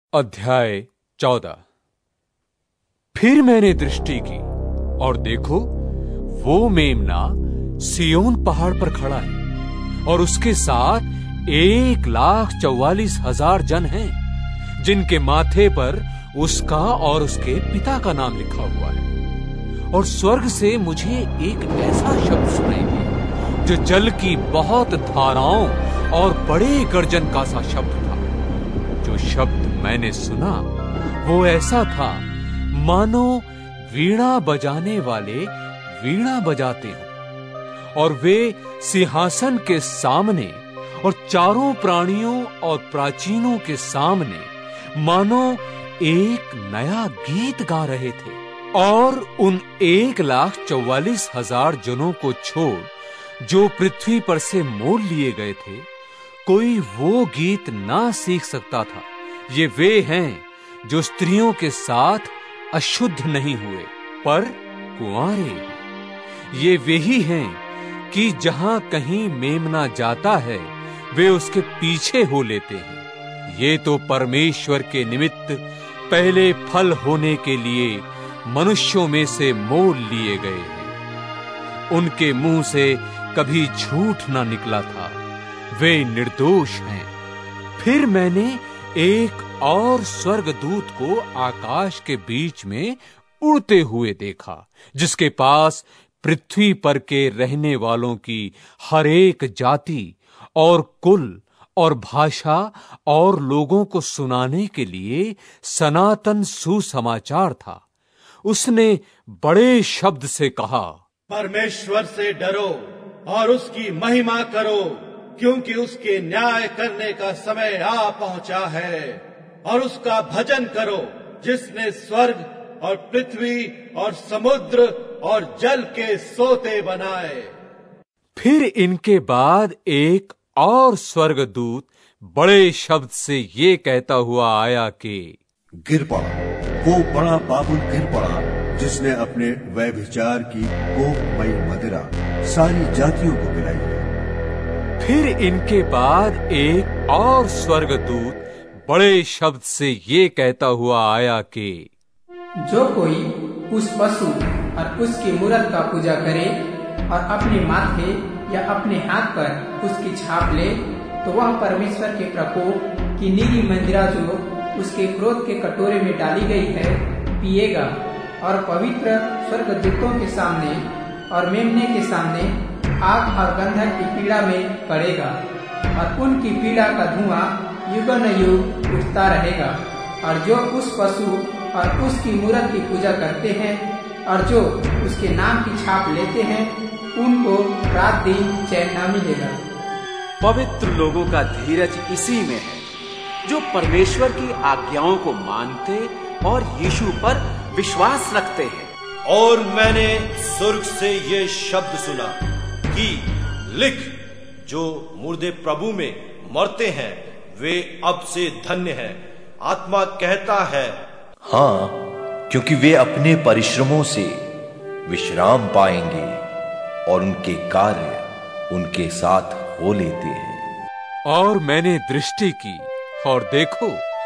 अध्याय 14। फिर मैंने दृष्टि की और देखो, वो मेमना सिय्योन पहाड़ पर खड़ा है और उसके साथ 1,44,000 जन हैं, जिनके माथे पर उसका और उसके पिता का नाम लिखा हुआ है। और स्वर्ग से मुझे एक ऐसा शब्द सुनाई दिया, जो जल की बहुत धाराओं और बड़े गर्जन का सा शब्द था। जो शब्द मैंने सुना वो ऐसा था, मानो वीणा बजाने वाले वीणा बजाते हों, और वे सिंहासन के सामने और चारों प्राणियों और प्राचीनों के सामने मानो एक नया गीत गा रहे थे। और उन 1,44,000 जनों को छोड़ जो पृथ्वी पर से मोल लिए गए थे, कोई वो गीत ना सीख सकता था। ये वे हैं जो स्त्रियों के साथ अशुद्ध नहीं हुए, पर कुंवारे हैं। ये वही हैं कि जहां कहीं मेमना जाता है, वे उसके पीछे हो लेते हैं। ये तो परमेश्वर के निमित्त पहले फल होने के लिए मनुष्यों में से मोल लिए गए हैं। उनके मुंह से कभी झूठ ना निकला था, वे निर्दोष हैं। फिर मैंने एक और स्वर्गदूत को आकाश के बीच में उड़ते हुए देखा, जिसके पास पृथ्वी पर के रहने वालों की हर एक जाति और कुल और भाषा और लोगों को सुनाने के लिए सनातन सुसमाचार था। उसने बड़े शब्द से कहा, परमेश्वर से डरो और उसकी महिमा करो, क्योंकि उसके न्याय करने का समय आ पहुंचा है। और उसका भजन करो, जिसने स्वर्ग और पृथ्वी और समुद्र और जल के सोते बनाए। फिर इनके बाद एक और स्वर्गदूत बड़े शब्द से ये कहता हुआ आया कि गिर पड़ा, वो बड़ा बाबुल गिर पड़ा, जिसने अपने व्यभिचार की कोपमयी मदिरा सारी जातियों को पिलाई है। फिर इनके बाद एक और स्वर्गदूत बड़े शब्द से ये कहता हुआ आया कि जो कोई उस पशु और उसकी मूरत का पूजा करे और अपने माथे या अपने हाथ पर उसकी छाप ले, तो वह परमेश्वर के प्रकोप की नीली मंदिरा जो उसके क्रोध के कटोरे में डाली गई है पिएगा, और पवित्र स्वर्गदूतों के सामने और मेमने के सामने आग और गंधक की पीड़ा में पड़ेगा। और उनकी पीड़ा का धुआं युगानुयुग उठता रहेगा। और जो उस पशु और उसकी मूरत की पूजा करते हैं और जो उसके नाम की छाप लेते हैं, उनको रात दिन चैन न मिलेगा। पवित्र लोगों का धीरज इसी में है, जो परमेश्वर की आज्ञाओं को मानते और यीशु पर विश्वास रखते हैं। और मैंने स्वर्ग से ये शब्द सुना कि लिख, जो मुर्दे प्रभु में मरते हैं वे अब से धन्य हैं। आत्मा कहता है, हाँ, क्योंकि वे अपने परिश्रमों से विश्राम पाएंगे और उनके कार्य उनके साथ हो लेते हैं। और मैंने दृष्टि की और देखो,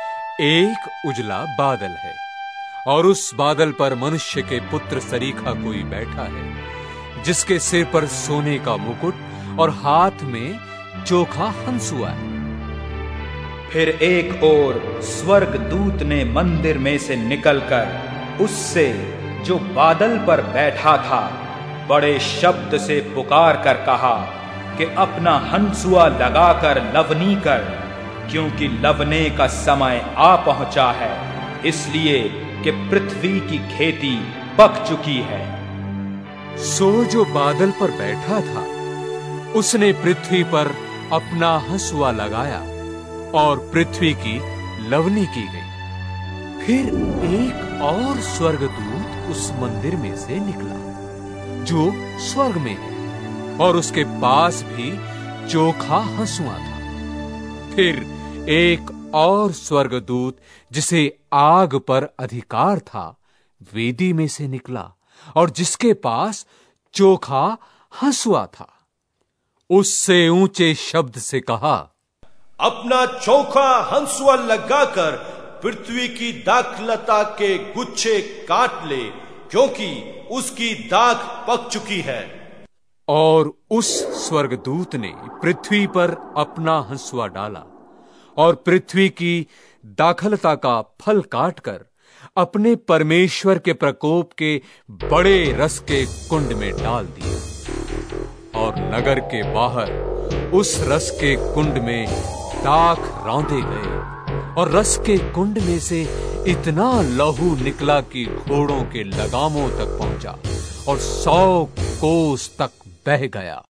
एक उजला बादल है, और उस बादल पर मनुष्य के पुत्र सरीखा कोई बैठा है, जिसके सिर पर सोने का मुकुट और हाथ में चोखा हंसुआ है। फिर एक और स्वर्गदूत ने मंदिर में से निकलकर उससे जो बादल पर बैठा था बड़े शब्द से पुकार कर कहा कि अपना हंसुआ लगाकर लवनी कर, क्योंकि लवने का समय आ पहुंचा है, इसलिए कि पृथ्वी की खेती पक चुकी है। सो जो बादल पर बैठा था, उसने पृथ्वी पर अपना हंसुआ लगाया और पृथ्वी की लवनी की गई। फिर एक और स्वर्गदूत उस मंदिर में से निकला जो स्वर्ग में है, और उसके पास भी चोखा हंसुआ था। फिर एक और स्वर्गदूत जिसे आग पर अधिकार था, वेदी में से निकला, और जिसके पास चोखा हंसुआ था। उससे ऊंचे शब्द से कहा, अपना चोखा हंसुआ लगाकर पृथ्वी की दाखलता के गुच्छे काट ले, क्योंकि उसकी दाख पक चुकी है। और उस स्वर्गदूत ने पृथ्वी पर अपना हंसुआ डाला और पृथ्वी की दाखलता का फल काटकर अपने परमेश्वर के प्रकोप के बड़े रस के कुंड में डाल दिया। और नगर के बाहर उस रस के कुंड में दाख रौंदे गए और रस के कुंड में से इतना लहू निकला कि घोड़ों के लगामों तक पहुंचा और 100 कोस तक बह गया।